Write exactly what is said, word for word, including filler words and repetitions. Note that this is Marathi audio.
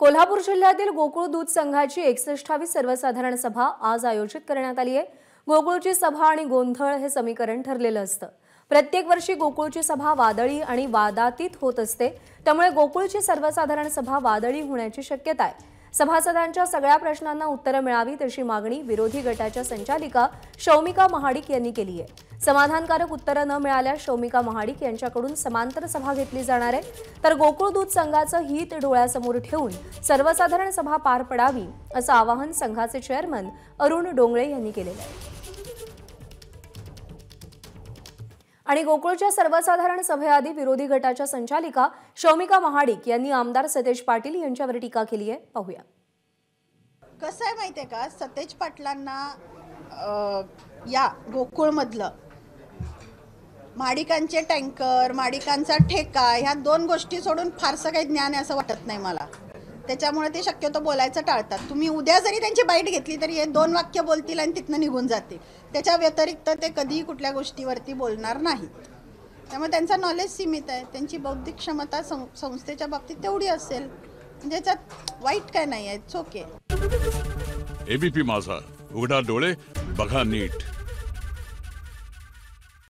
कोल्हापूर जिल्ह्यातील गोकुळ दूध संघाची एकसष्टावी सर्वसाधारण सभा आज आयोजित करण्यात आली आहे। गोकुळची सभा आणि गोंधळ हे समीकरण ठरलेलं असतं। प्रत्येक वर्षी गोकुळची सभा वादळी आणि वादातीत होत असते, त्यामुळे गोकुळची सर्वसाधारण सभा वादळी होण्याची शक्यता आहे। सभासदांच्या सगळ्या प्रश्नांना उत्तरे मिळावी तशी मागणी विरोधी गटाच्या संचालिका शौमिका महाडिक यांनी केली आहे। समाधानकारक उत्तरे न मिळाल्यास शौमिका महाडिक यांच्याकडून समांतर सभा घेतली जाणार आहे। तर गोकुळ दूध संघाचं हित डोळ्यासमोर ठेवून सर्वसाधारण सभा पार पडावी असं आवाहन संघाचे चेअरमन अरुण डोंगळे यांनी केलेलं आहे। आणि गोकुळच्या सर्वसाधारण सभेआधी विरोधी गटाच्या संचालिका शौमिका महाडिक यांनी आमदार सतेज पाटील यांच्यावर टीका केली आहे। पाहूया। कसं आहे माहिती आहे का, सतेज पाटलांना या गोकुळमधलं माडिकांचे टँकर, माडिकांचा ठेका ह्या दोन गोष्टी सोडून फारसं काही ज्ञान आहे असं वाटत नाही मला। त्याच्यामुळे ते शक्यतो बोलायचं टाळतात। तुम्ही उद्या जरी त्यांची बाईट घेतली तरी हे दोन वाक्य बोलतील आणि तिथनं निघून जातील। त्याच्या व्यतिरिक्त ते कधीही कुठल्या गोष्टीवरती बोलणार नाही। त्यामुळे त्यांचा नॉलेज सीमित आहे, त्यांची बौद्धिक क्षमता संस्थेच्या बाबतीत तेवढी असेल, म्हणजे याच्यात वाईट काय नाही आहे, इट्स ओके। एबीपी माझा, उघडा डोळे बघा नीट।